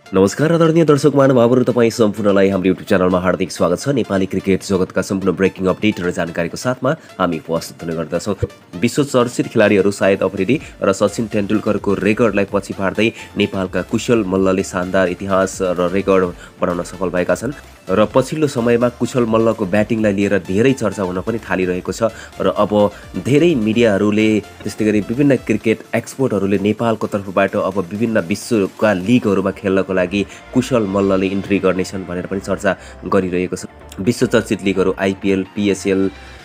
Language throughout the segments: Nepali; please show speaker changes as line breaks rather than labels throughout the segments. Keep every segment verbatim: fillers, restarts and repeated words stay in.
नमस्कार आदरणीय दर्शक महानुभावहरू, तपाईँ सम्पूर्णलाई हाम्रो युट्युब च्यानलमा हार्दिक स्वागत छ। नेपाली क्रिकेट जगतका सम्पूर्ण ब्रेकिङ अपडेट र जानकारीको साथमा हामी उपस्थित हुने गर्दछौँ। विश्व चर्चित खेलाडीहरू शाहिद अफरिदी र सचिन तेन्दुलकरको रेकर्डलाई पछि पार्दै नेपालका कुशल मल्लले शानदार इतिहास र रेकर्ड बनाउन सफल भएका छन् र पछिल्लो समयमा कुशल मल्लको ब्याटिङलाई लिएर धेरै चर्चा हुन पनि थालिरहेको छ र अब धेरै मिडियाहरूले त्यस्तै गरी विभिन्न क्रिकेट एक्सपर्टहरूले नेपालको तर्फबाट अब विभिन्न विश्वका लिगहरूमा खेल्नको लागि कुशल मल्लले इन्ट्री गर्नेछन् भनेर पनि चर्चा गरिरहेको छ। विश्व चर्चित लिगहरू आइपिएल, पिएसएल,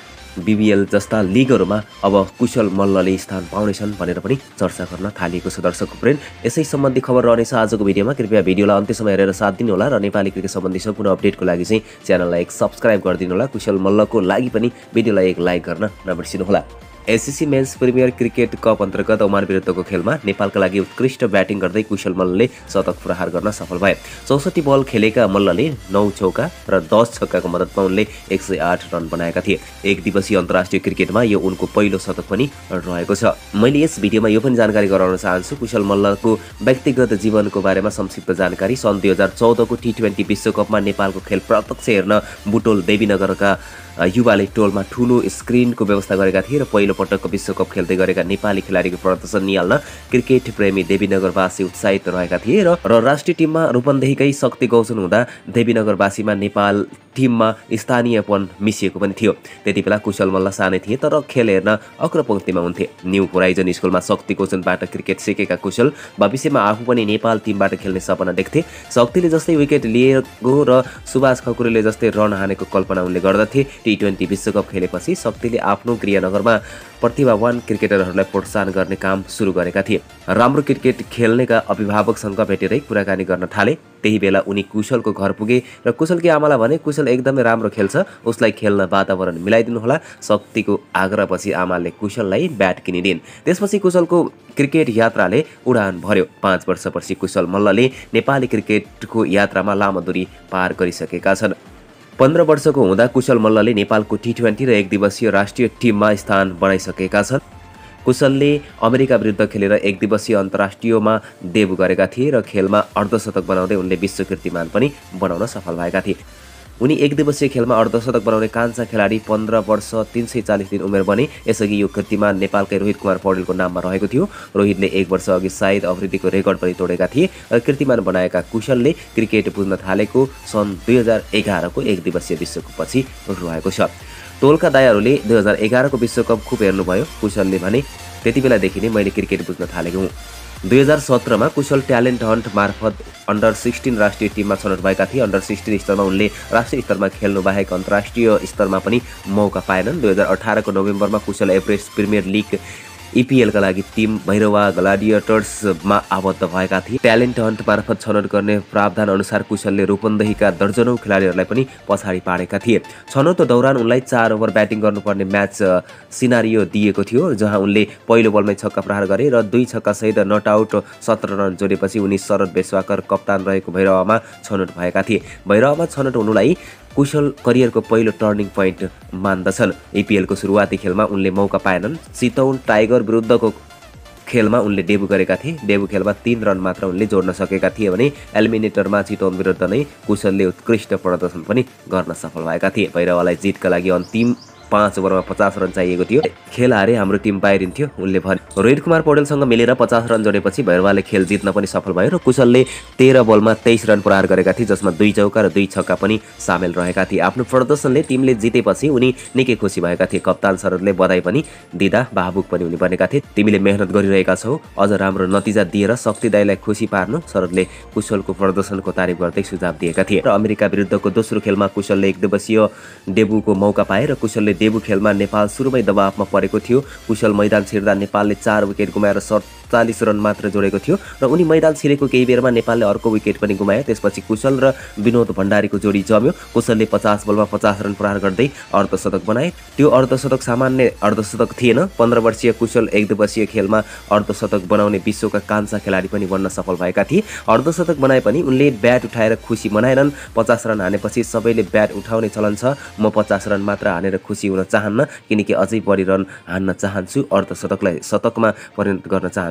बिबिएल जस्ता लिगहरूमा अब कुशल मल्लले स्थान पाउनेछन् भनेर पनि चर्चा गर्न थालिएको छ। दर्शक फ्रेन्ड, यसै सम्बन्धी खबर रहनेछ आजको भिडियोमा। कृपया भिडियोलाई अन्त्यसम्म हेरेर साथ दिनुहोला र नेपाली क्रिकेट सम्बन्धी सम्पूर्ण अपडेटको लागि चाहिँ च्यानललाई एक सब्स्क्राइब गरिदिनुहोला। कुशल मल्लको लागि पनि भिडियोलाई एक लाइक गर्न नबिर्सिनुहोला। SCC men's premier cricket cup अन्तर्गत ओमान विरुद्धको खेलमा नेपालका लागि उत्कृष्ट ब्याटिङ गर्दै कुशल मल्लले शतक प्रहार गर्न सफल भए। चौसठी बल खेलेका मल्लले नौ चौका र दस छक्काको मद्दतमा उनले एक सय आठ रन बनाएका थिए। एक दिवसीय अन्तर्राष्ट्रिय क्रिकेटमा यो उनको पहिलो शतक पनि रहेको छ। मैले यस भिडियोमा यो पनि जानकारी गराउन चाहन्छु, कुशल मल्लको व्यक्तिगत जीवनको बारेमा संक्षिप्त जानकारी। सन् दुई हजार चौधको टी ट्वेन्टी विश्वकपमा नेपालको खेल प्रत्यक्ष हेर्न बुटोल देवीनगरका युवाले टोलमा ठुलो स्क्रिनको व्यवस्था गरेका थिए र पहिलो पटकको विश्वकप खेल्दै गरेका नेपाली खेलाडीको प्रदर्शन निहाल्न क्रिकेट प्रेमी देवीनगरवासी उत्साहित रहेका थिए र र राष्ट्रिय टिममा रूपन्देहीकै शक्ति गौचन हुँदा देवीनगरवासीमा नेपाल टिममा स्थानीयपन मिसिएको पनि थियो। त्यति बेला कुशल मल्ल सानै थिए तर खेल हेर्न अग्रपङ्क्तिमा हुन्थे। न्यू होराइजन स्कुलमा शक्ति गौचनबाट क्रिकेट सिकेका कुशल भविष्यमा आफू पनि नेपाल टिमबाट खेल्ने सपना देख्थे। शक्तिले जस्तै विकेट लिएको र सुभाष खकुरेले जस्तै रन हानेको कल्पना उनले गर्दथे। टी ट्वेन्टी विश्वकप खेलेपछि शक्तिले आफ्नो गृहनगरमा प्रतिभावान क्रिकेटरहरूलाई प्रोत्साहन गर्ने काम सुरु गरेका थिए। राम्रो क्रिकेट खेल्नेका अभिभावकसँग भेटेरै कुराकानी गर्न थाले। त्यही बेला उनी कुशलको घर पुगे र कुशलकी आमालाई भने कुशल एकदमै राम्रो खेल्छ, उसलाई खेल्न वातावरण मिलाइदिनुहोला। शक्तिको आग्रहपछि आमाले कुशललाई ब्याट किनिदिन्। त्यसपछि कुशलको क्रिकेट यात्राले उडान भर्यो। पाँच वर्षपछि कुशल मल्लले नेपाली क्रिकेटको यात्रामा लामो दूरी पार गरिसकेका छन्। पन्ध्र वर्षको हुँदा कुशल मल्लले नेपालको टी ट्वेन्टी र एक दिवसीय राष्ट्रिय टिममा स्थान बनाइसकेका छन्। कुशलले अमेरिका विरुद्ध खेलेर एक दिवसीय अन्तर्राष्ट्रियमा डेब्यु गरेका थिए र खेलमा अर्धशतक बनाउँदै उनले विश्व कीर्तिमान पनि बनाउन सफल भएका थिए। उनी एक दिवसीय खेलमा अर्धशतक बनाउने कान्छा खेलाडी पन्ध्र वर्ष तीन सय चालिस दिन उमेर बने। यसअघि यो कीर्तिमान नेपालकै रोहित कुमार पौडेलको नाममा रहेको थियो। रोहितले एक वर्ष अघि शाहिद अफरिदीको रेकर्ड पनि तोडेका थिए र कीर्तिमान बनाएका कुशलले क्रिकेट बुझ्न थालेको सन् दुई हजार एघारको एक दिवसीय विश्वकपपछि रहेको छ। टोलका दायाहरूले दुई हजार एघारको विश्वकप खुब हेर्नुभयो। कुशलले भने त्यति बेलादेखि नै मैले क्रिकेट बुझ्न थालेको हुँ। दुई हजार सत्रमा कुशल ट्यालेन्ट हन्ट मार्फत अन्डर सिक्सटिन राष्ट्रिय टिममा छनौट भएका थिए। अन्डर सिक्सटिन स्तरमा उनले राष्ट्रिय स्तरमा खेल्नु बाहेक अन्तर्राष्ट्रिय स्तरमा पनि मौका पाएनन्। दुई हजार अठारको नोभेम्बरमा कुशल एभरेस्ट प्रिमियर लिग इपिएलका लागि टिम भैरवा ग्लाडिएटर्समा आबद्ध भएका थिए। ट्यालेन्ट हन्ट मार्फत छनौट गर्ने प्रावधान अनुसार कुशलले रूपन्देहीका दर्जनौं खेलाडीहरूलाई पनि पछाडि पारेका थिए। छनौटको दौरान उनलाई चार ओभर ब्याटिङ गर्नुपर्ने म्याच सिनारियो दिएको थियो, जहाँ उनले पहिलो बलमै छक्का प्रहार गरे र दुई छक्कासहित नट आउट सत्र रन जोडेपछि उनी शरद बेस्वाकर कप्तान रहेको भैरवामा छनौट भएका थिए। भैरवामा छनौट हुनुलाई कुशल करियरको पहिलो टर्निङ पोइन्ट मान्दछन्। एपिएलको सुरुवाती खेलमा उनले मौका पाएनन्। चितौन टाइगर विरुद्धको खेलमा उनले डेब्यु गरेका थिए। डेब्यु खेलमा तीन रन मात्र उनले जोड्न सकेका थिए भने एलिमिनेटरमा चितौन विरुद्ध नै कुशलले उत्कृष्ट प्रदर्शन पनि गर्न सफल भएका थिए। भैरवालाई जितका लागि अन्तिम पाँच ओभरमा पचास रन चाहिएको थियो। खेल हारे हाम्रो टिम बाहिरिन्थ्यो उनले भने। रोहित कुमार पौडेलसँग मिलेर पचास रन जोडेपछि भैरवाले खेल जित्न पनि सफल भयो र कुशलले तेह्र बलमा तेइस रन प्रहार गरेका थिए, जसमा दुई चौका र दुई छक्का पनि सामेल रहेका थिए। आफ्नो प्रदर्शनले टिमले जितेपछि उनी निकै खुसी भएका थिए। कप्तान शरदले बधाई पनि दिँदा भावुक पनि उनी बनेका थिए। तिमीले मेहनत गरिरहेका छौ, अझ राम्रो नतिजा दिएर शक्ति दाइलाई खुसी पार्नु, शरदले कुशलको प्रदर्शनको तारिफ गर्दै सुझाव दिएका थिए। र अमेरिका विरुद्धको दोस्रो खेलमा कुशलले एक दिवसीय डेब्युको मौका पाए र कुशलले डेब्यु खेलमा नेपाल सुरुमै दबावमा परेको थियो। कुशल मैदान छिर्दा नेपालले चार विकेट गुमाएर सत्तालिस रन मात्र जोडेको थियो र उनी मैदान छिरेको केही बेरमा नेपालले अर्को विकेट पनि गुमायो। त्यसपछि कुशल र विनोद भण्डारीको जोडी जम्यो। कुशलले पचास बलमा पचास रन प्रहार गर्दै अर्धशतक बनाए। त्यो अर्धशतक सामान्य अर्धशतक थिएन। पन्ध्र वर्षीय कुशल एक दिवसीय खेलमा अर्धशतक बनाउने विश्वका कान्छा खेलाडी पनि बन्न सफल भएका थिए। अर्धशतक बनाए पनि उनले ब्याट उठाएर खुसी मनाएनन्। पचास रन हानेपछि सबैले ब्याट उठाउने चलन छ, म पचास रन मात्र हानेर खुसी हुन चाहन्न, किनकि अझै बढी रन हान्न चाहन्छु, अर्धशतकलाई शतकमा परिणत गर्न चाहन्छु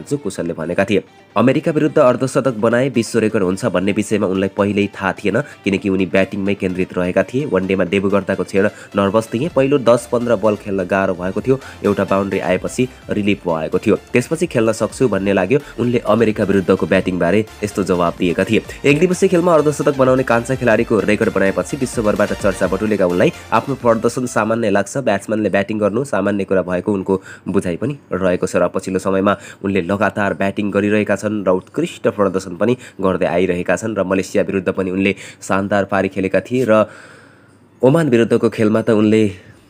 सक्छु कुशलले भनेका थिए। अमेरिका विरुद्ध अर्धशतक बनाए विश्व रेकर्ड हुन्छ भन्ने विषयमा उनलाई पहिल्यै थाहा थिएन, किनकि उनी ब्याटिङमै केन्द्रित रहेका थिए। वनडेमा डेब्यु गर्दाको क्षण नर्भस थिए। पहिलो दस पन्ध्र बल खेल्न गाह्रो भएको थियो। एउटा बााउन्ड्री आएपछि रिलिफ भएको थियो। त्यसपछि खेल्न सक्छु भन्ने लाग्यो। उनले अमेरिका विरुद्धको ब्याटिङबारे यस्तो जवाब दिएका थिए। एक दिवसीय खेलमा अर्धशतक बनाउने कान्छा खेलाडीको रेकर्ड बनाएपछि विश्वभरबाट चर्चा बटुलेका उनलाई आफ्नो प्रदर्शन सामान्य लाग्छ। ब्याट्सम्यानले ब्याटिङ गर्नु सामान्य कुरा भएको उनको बुझाइ पनि रहेको छ र पछिल्लो समयमा उनले लगातार ब्याटिङ गरिरहेका छन् र उत्कृष्ट प्रदर्शन पनि गर्दै आइरहेका छन् र मलेसिया विरुद्ध पनि उनले शानदार पारी खेलेका थिए र ओमान विरुद्धको खेलमा त उनले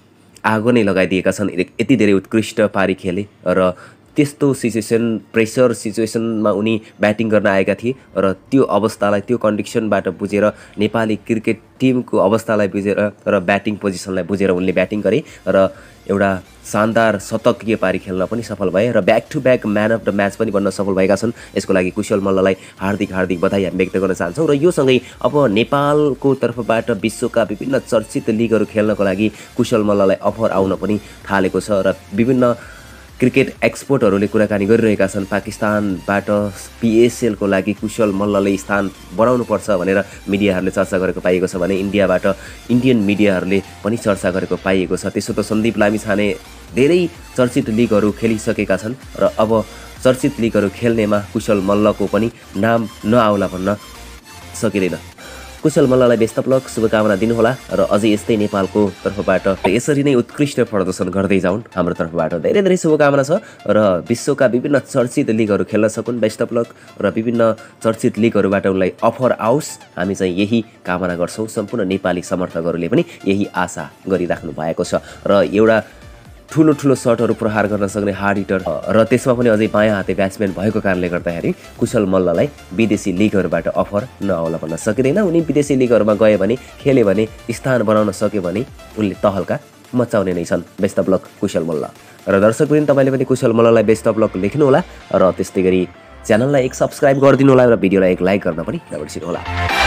आगो नै लगाइदिएका छन्। यति धेरै उत्कृष्ट पारी खेले र त्यस्तो सिचुएसन प्रेसर सिचुएसनमा उनी ब्याटिङ गर्न आएका थिए र त्यो अवस्थालाई त्यो कन्डिसनबाट बुझेर नेपाली क्रिकेट टिमको अवस्थालाई बुझेर र ब्याटिङ पोजिसनलाई बुझेर उनले ब्याटिङ गरे र एउटा शानदार शतकीय पारी खेल्न पनि सफल भए र back to back man of the match पनि बन्न सफल भएका छन्। यसको लागि कुशल मल्ललाई हार्दिक हार्दिक बधाई हामी व्यक्त गर्न चाहन्छौँ र यो सँगै अब नेपालको तर्फबाट विश्वका विभिन्न चर्चित लिगहरू खेल्नको लागि कुशल मल्ललाई अफर आउन पनि थालेको छ र विभिन्न क्रिकेट एक्सपर्टहरूले कुराकानी गरिरहेका छन्। पाकिस्तानबाट पिएसएलको लागि कुशल मल्लले स्थान बनाउनुपर्छ भनेर मिडियाहरूले चर्चा गरेको पाइएको छ भने इन्डियाबाट इन्डियन मिडियाहरूले पनि चर्चा गरेको पाइएको छ। त्यसो त सन्दीप लामिछाने धेरै चर्चित लिगहरू खेलिसकेका छन् र अब चर्चित लिगहरू खेल्नेमा कुशल मल्लको पनि नाम नआउला भन्न सकिँदैन। कुशल मल्ललाई बेस्ट अफ लक शुभकामना दिनुहोला र अझै यस्तै नेपालको तर्फबाट यसरी नै उत्कृष्ट प्रदर्शन गर्दै जाउन्। हाम्रो तर्फबाट धेरै धेरै शुभकामना छ र विश्वका विभिन्न चर्चित लिगहरू खेल्न सकुन्। बेस्ट अफ लक र विभिन्न चर्चित लिगहरूबाट उनलाई अफर आओस् हामी चाहिँ यही कामना गर्छौँ। सम्पूर्ण नेपाली समर्थकहरूले पनि यही आशा गरिराख्नु भएको छ र एउटा ठुलो ठुलो सटहरू प्रहार गर्न सक्ने हार्ड हिटर र त्यसमा पनि अझै बायाँ हाते ब्याट्सम्यान भएको कारणले गर्दाखेरि कुशल मल्ललाई विदेशी लिगहरूबाट अफर नआउला भन्न सकिँदैन। उनी विदेशी लिगहरूमा गए भने खेले भने स्थान बनाउन सक्यो भने उनले तहल्का मचाउने नै छन्। Best of luck Kushal Malla र दर्शकवृन्द तपाईँले पनि कुशल मल्ललाई बेस्ट अफ लक लेख्नुहोला र त्यस्तै गरी च्यानललाई एक सब्सक्राइब गरिदिनु होला र भिडियोलाई एक लाइक गर्न पनि नबिर्सिनु होला।